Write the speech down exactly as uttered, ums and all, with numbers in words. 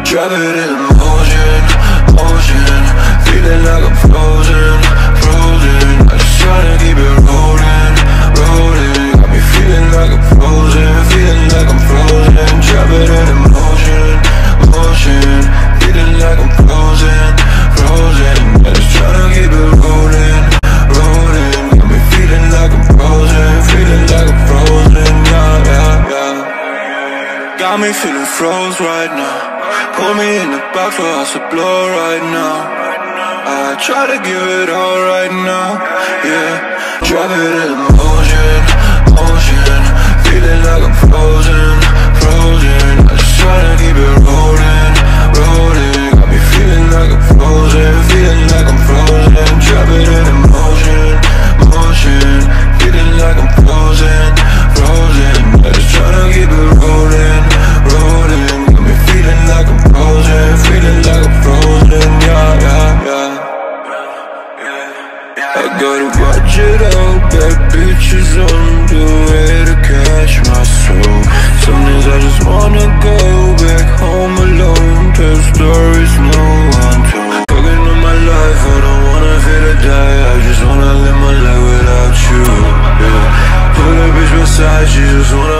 Drop it in motion, motion. Feeling like I'm frozen, frozen. I just tryna keep it rolling, rolling. Got me feeling like I'm frozen, feeling like I'm frozen. Drop it in motion, motion. Feeling like I'm frozen, frozen. I just tryna keep it rolling, rolling. Got me feeling like I'm frozen, feeling like I'm frozen. Yeah, yeah, yeah. Got me feeling froze right now. Put me in the box for us to blow right now. I try to give it all right now, yeah. Drop it in motion, motion. Feeling like I'm frozen, frozen. I just tryna keep it rolling, rolling. Got me feeling like I'm frozen, feeling like I'm frozen. Drop it in motion, motion. Feeling like I'm frozen, frozen. I just tryna keep it rolling, rolling. Got me feeling like I'm frozen, feeling like I'm frozen, yeah, yeah, yeah. I gotta watch it out, bad bitches on the way to catch my soul. Some days I just wanna go back home alone, tell stories no one told. Fucking on my life, I don't wanna feel to die. I just wanna live my life without you, yeah. Put a bitch beside, she just wanna